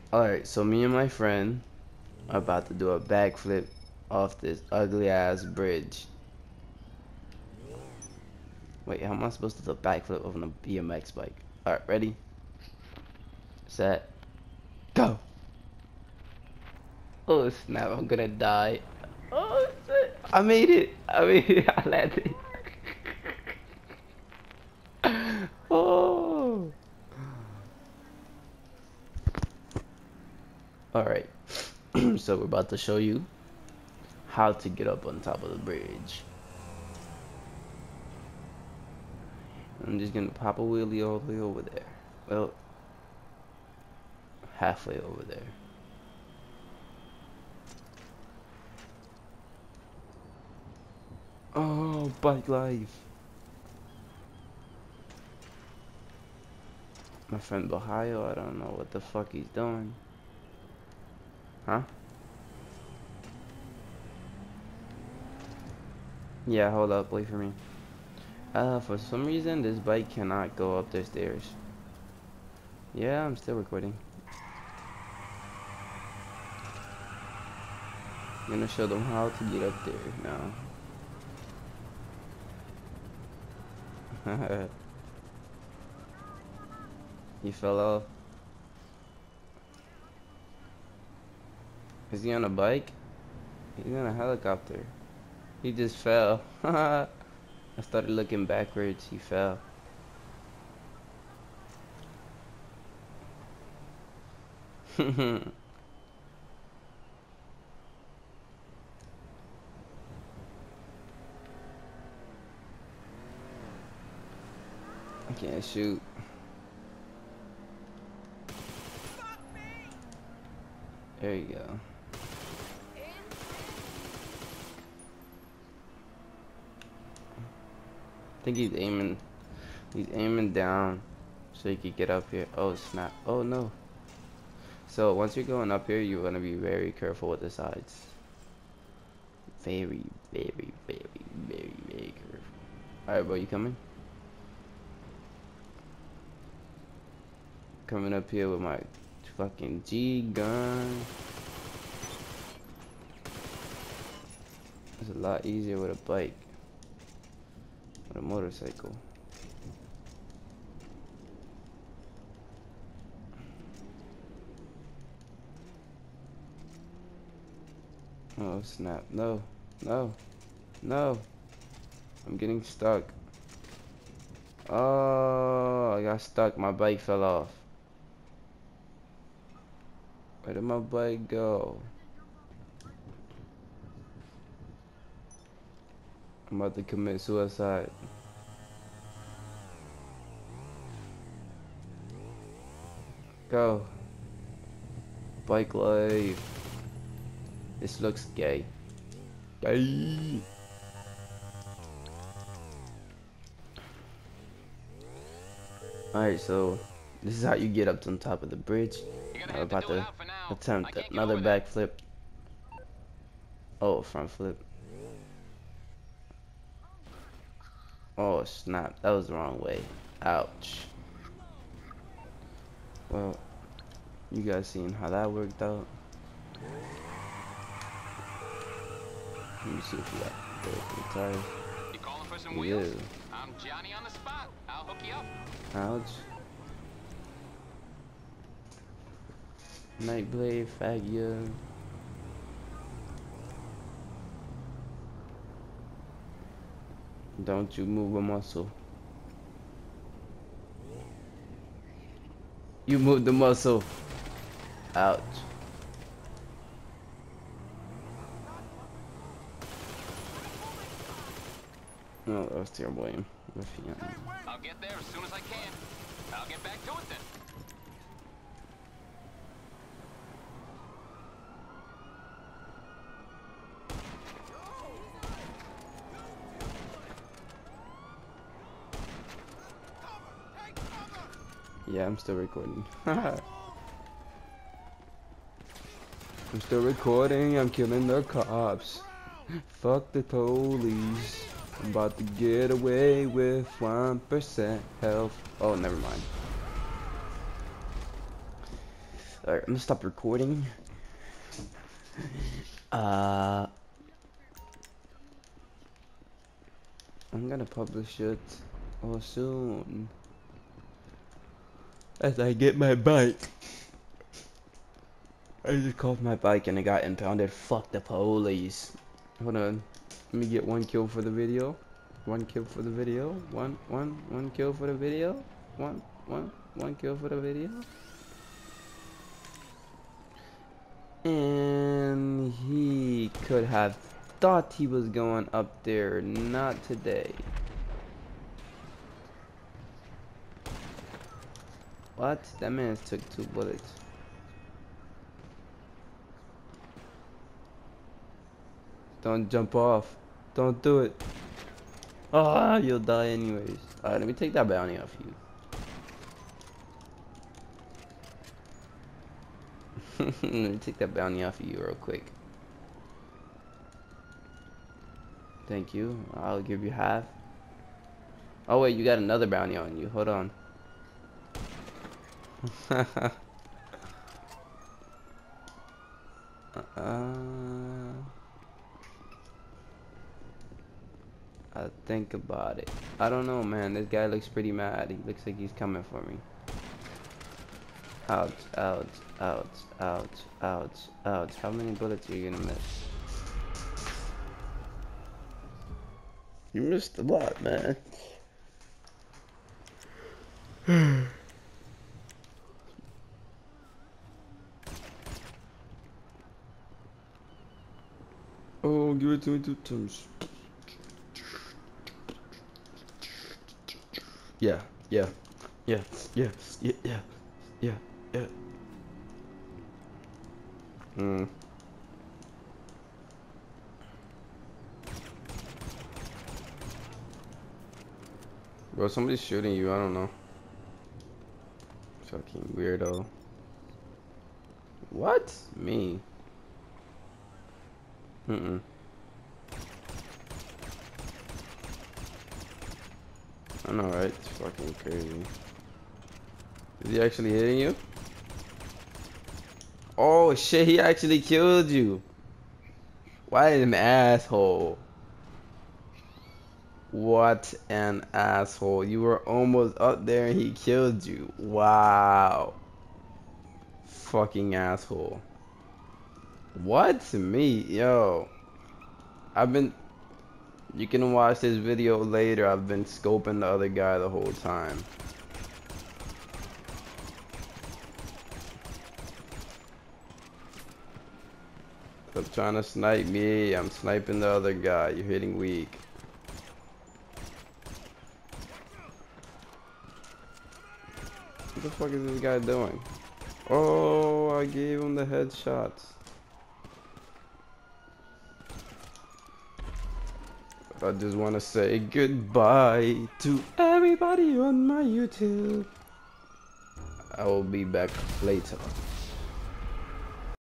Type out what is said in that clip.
Alright, so me and my friend are about to do a backflip off this ugly ass bridge. Wait, how am I supposed to do a backflip on a BMX bike? Alright, ready, set, go! Oh snap, I'm gonna die. Oh shit, I made it! I made it, I landed. Oh! Alright, so we're about to show you how to get up on top of the bridge. I'm just gonna pop a wheelie all the way over there. Well, halfway over there. Oh, bike life. My friend Ohio, I don't know what the fuck he's doing. Huh? Yeah, hold up, wait for me. For some reason, this bike cannot go up the stairs. Yeah, I'm still recording. I'm gonna show them how to get up there now. He fell off. Is he on a bike? He's on a helicopter. He just fell. I started looking backwards, he fell. I can't shoot. There you go. I think he's aiming down so he could get up here. Oh snap. Oh no. So once you're going up here, you want to be very careful with the sides. Very, very, very, very, very careful. Alright, bro, you coming? Coming up here with my fucking G gun. It's a lot easier with a bike. With a motorcycle. Oh snap. No. No. No. I'm getting stuck. Oh, I got stuck. My bike fell off. Where did my bike go? I'm about to commit suicide. Go. Bike life. This looks gay. Gay. Alright, so this is how you get up to the top of the bridge. I'm about to attempt another backflip. Oh, front flip. Oh snap, that was the wrong way. Ouch. Well, you guys seen how that worked out. Let me see if we got the tires. You calling for some wheels? I'm Johnny on the spot. I'll hook you up. Ouch. Nightblade, faggot. Don't you move a muscle. You moved the muscle. Ouch. Oh, that was terrible aim. I'll get there as soon as I can. I'll get back to it then. Yeah, I'm still recording. I'm still recording. I'm killing the cops. Fuck the police. I'm about to get away with 1% health. Oh, never mind. Alright, I'm gonna stop recording. I'm gonna publish it all soon. As I get my bike. I just called my bike and it got impounded. Fuck the police. Hold on. Let me get one kill for the video. One kill for the video. One kill for the video. One kill for the video. And he could have thought he was going up there. Not today. What? That man took 2 bullets. Don't jump off. Don't do it. Ah, you'll die anyways. Alright, let me take that bounty off you. Let me take that bounty off of you real quick. Thank you. I'll give you half. Oh wait, you got another bounty on you. Hold on. I'll think about it. I don't know, man. This guy looks pretty mad. He looks like he's coming for me. Ouch, ouch, ouch, ouch, ouch, ouch. How many bullets are you gonna miss? You missed a lot, man. Oh, give it to me 2 times. Yeah, yeah, yeah, yeah, yeah, yeah, yeah, yeah. Bro, somebody's shooting you. I don't know. Fucking weirdo. What? Me? I know, right? It's fucking crazy. Is he actually hitting you? Oh shit, he actually killed you. What an asshole. What an asshole. You were almost up there and he killed you. Wow. Fucking asshole. What? Me? Yo. You can watch this video later. I've been scoping the other guy the whole time. Stop trying to snipe me. I'm sniping the other guy. You're hitting weak. What the fuck is this guy doing? Oh, I gave him the headshots. I just want to say goodbye to everybody on my YouTube. I will be back later.